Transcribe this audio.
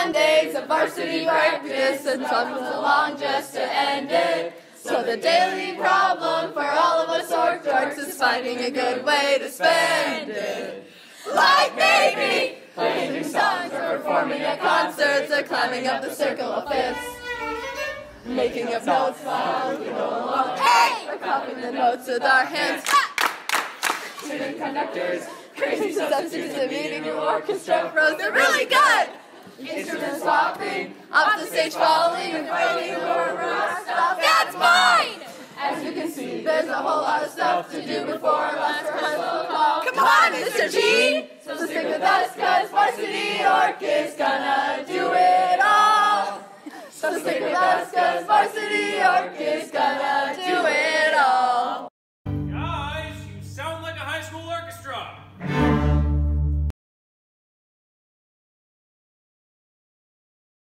Mondays of varsity practice, and some comes along just to end it. So the daily problem for all of us orc dorks is finding a good way to spend it. Like maybe playing new songs or performing at concerts or climbing up the circle of fifths. Making up notes while we go along. Hey! Or copying the notes with our hands. Tuning conductors, crazy substitutes, and meeting new orchestra pros. They're really good! Instrument swapping, off the stage falling, and fighting over rock stuff. That's mine! As you can see, there's a whole lot of stuff to do before our last rehearsal call. Come on, Mr. G! So stick with us, cause Varsity Orc is gonna do it all. So stick with us, cause Varsity Orc is gonna do it